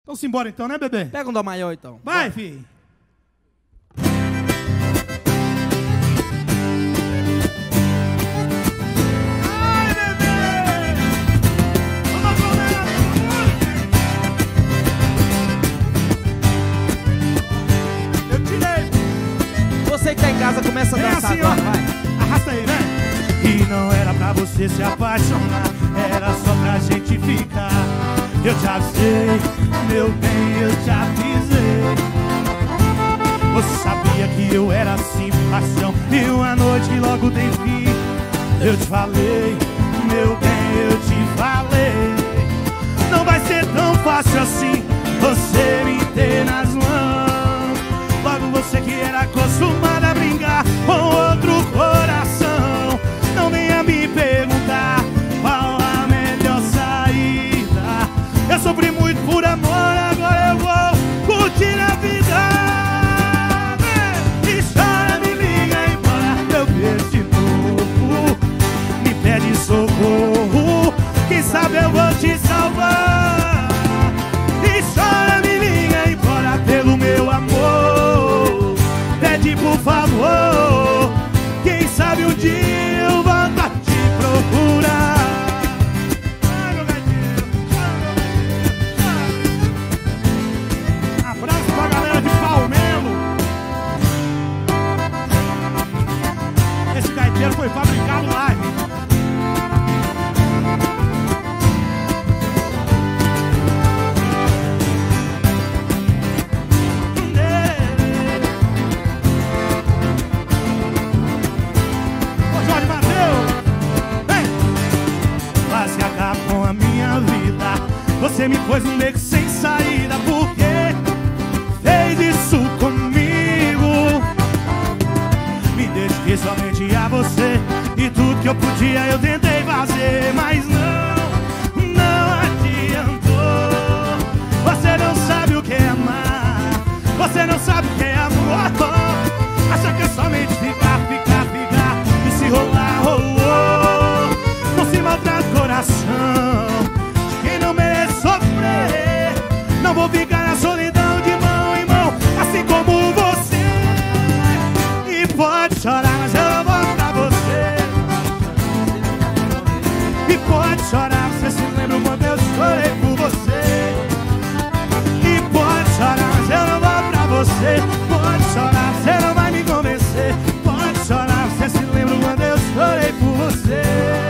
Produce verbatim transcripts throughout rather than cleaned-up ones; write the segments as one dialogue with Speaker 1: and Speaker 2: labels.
Speaker 1: Então simbora então, né, bebê?
Speaker 2: Pega um dó maior então.
Speaker 1: Vai, filho. Ai, bebê! Vamos comer! Eu tirei.
Speaker 2: Você que tá em casa, começa a
Speaker 1: É
Speaker 2: dançar
Speaker 1: assim,
Speaker 2: agora,
Speaker 1: ó.
Speaker 2: vai.
Speaker 1: Arrasta aí, vem. E não era pra você se apaixonar, era só pra gente ficar. Eu te avisei, meu bem, eu te avisei. Você sabia que eu era assim, paixão, e uma noite que logo tem fim. Eu te falei, meu bem, eu te falei. Não vai ser tão fácil assim você me ter nas mãos. Logo você que era acostumada a brincar com outro coração. Não venha me perguntar qual a melhor saída. Eu sofri muito por amor, agora eu vou curtir a vida. E chora, me liga e embora, eu vejo de novo. Me pede socorro, quem sabe eu vou te salvar. E chora, me liga e embora pelo meu amor. Pede por favor, quem sabe um dia eu volto a te procurar. Ai, meu gatinho, abraço pra galera de Palmelo. Esse gaiteiro foi fabricado lá, hein? Você me pôs um beco sem saída, porque fez isso comigo. Me dediquei somente a você, e tudo que eu podia eu tentei fazer, mas não, não adiantou. Você não sabe o que é amar, você não sabe o que é amor. Acha que é somente ficar, ficar, ficar, e se rolar, rolou. Não se maltrata o coração, não vou ficar na solidão de mão em mão, assim como você. E pode chorar, mas eu não vou pra você. E pode chorar, você se lembra o quanto eu chorei por você. E pode chorar, mas eu não vou pra você. Pode chorar, você não vai me convencer. Pode chorar, você se lembra o quanto eu chorei por você.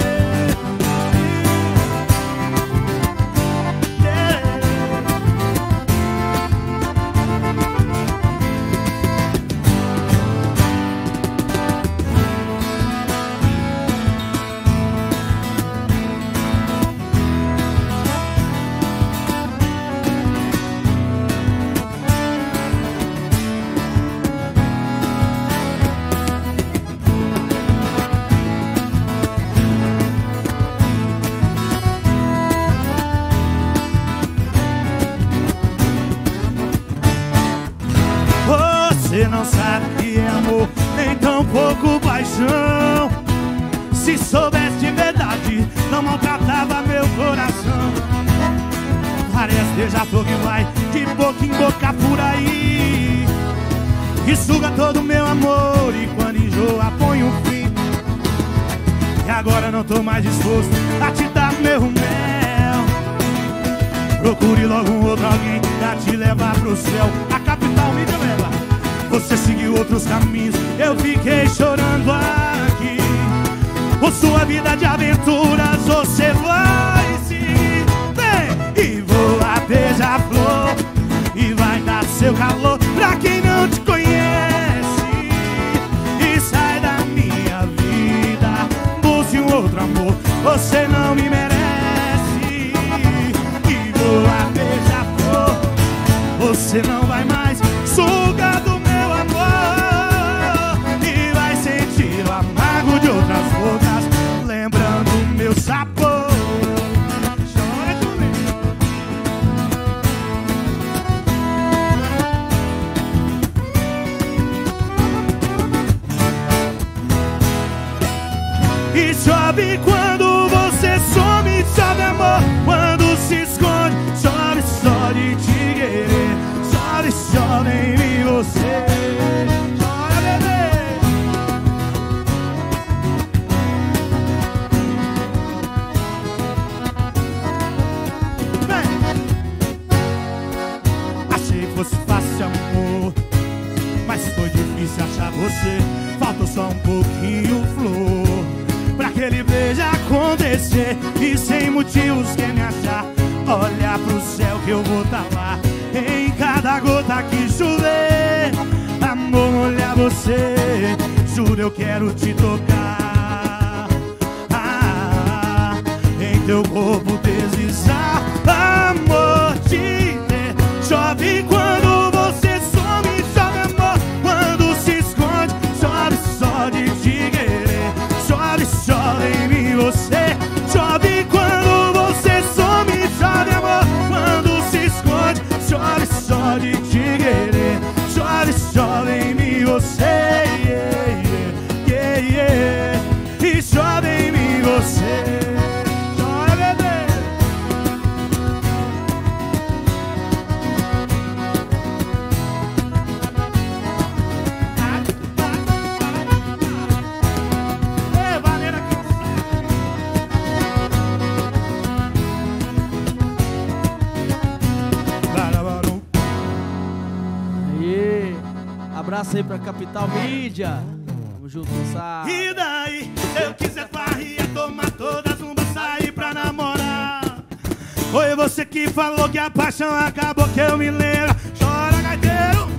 Speaker 1: Você não sabe que é amor, nem tão pouco paixão. Se soubesse de verdade, não maltratava meu coração. Parece beija-flor que vai de boca em boca por aí, que suga todo meu amor e quando enjoa põe um fim. E agora não tô mais disposto a te dar meu mel. Procure logo um outro alguém pra te levar pro céu. A capital me leva. Você seguiu outros caminhos, eu fiquei chorando aqui. Por sua vida de aventuras você vai seguir. Vem e voa beija-flor, e vai dar seu calor pra quem não te conhece. E sai da minha vida, busque um outro amor, você não me merece. E voa beija-flor, você não vai mais sugar do meu amor, e vai sentir o amargo de outras bocas, lembrando meu sabor. Chora comigo. E chove quando você some, chove amor quando se esconde, chove só de ti. querer. Chove, chove em mim você. Chora, bebê. Achei que fosse fácil, amor, mas foi difícil achar você. Faltou só um pouquinho, flor, pra aquele beijo acontecer. E sem motivos quem me achar, olha pro céu que eu vou tá lá. Em cada gota que chover, amor, olha você. Juro, eu quero te tocar, ah, em teu corpo deslizar. Amor, te ter. Chove quando você some, chove, amor, quando se esconde. Chove só de te querer. Chove, chove em mim você. Chove quando você some, chove, amor, quando se esconde. Chove só de te querer. Chove, chove em mim você, yeah, yeah, yeah, yeah. E chove em mim você. Chora, bebê. Ei, Valera aqui.
Speaker 2: Aí, abraço aí pra Capital Mídia. Tamo junto, moçada.
Speaker 1: E daí, se eu quiser farria, tomar todas umas, sair pra namorar. Foi você que falou que a paixão acabou, que eu me lembro. Chora, gaiteiro.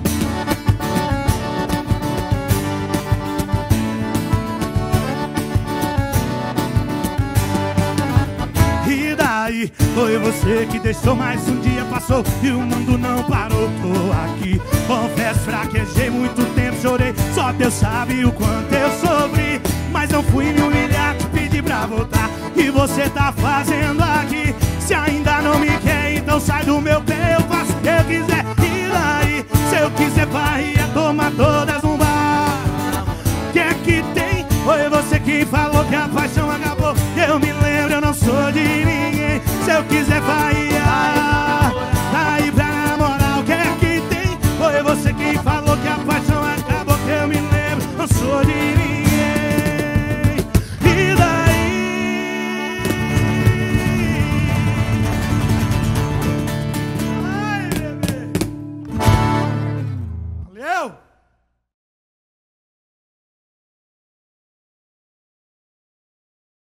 Speaker 1: E daí, foi você que deixou, mais um dia passou e o mundo não parou. Tô aqui, confesso, fraquejei muito tempo, chorei, só Deus sabe o quanto eu sofri. Mas não fui me humilhar, te pedi pra voltar. E você tá fazendo aqui? Se ainda não me quer, então sai do meu pé, eu faço o que eu quiser. E daí, se eu quiser farria, toma todas num bar. Que é que tem? Foi você que falou que a paixão acabou. Eu me lembro, eu não sou de ninguém. Se eu quiser farria,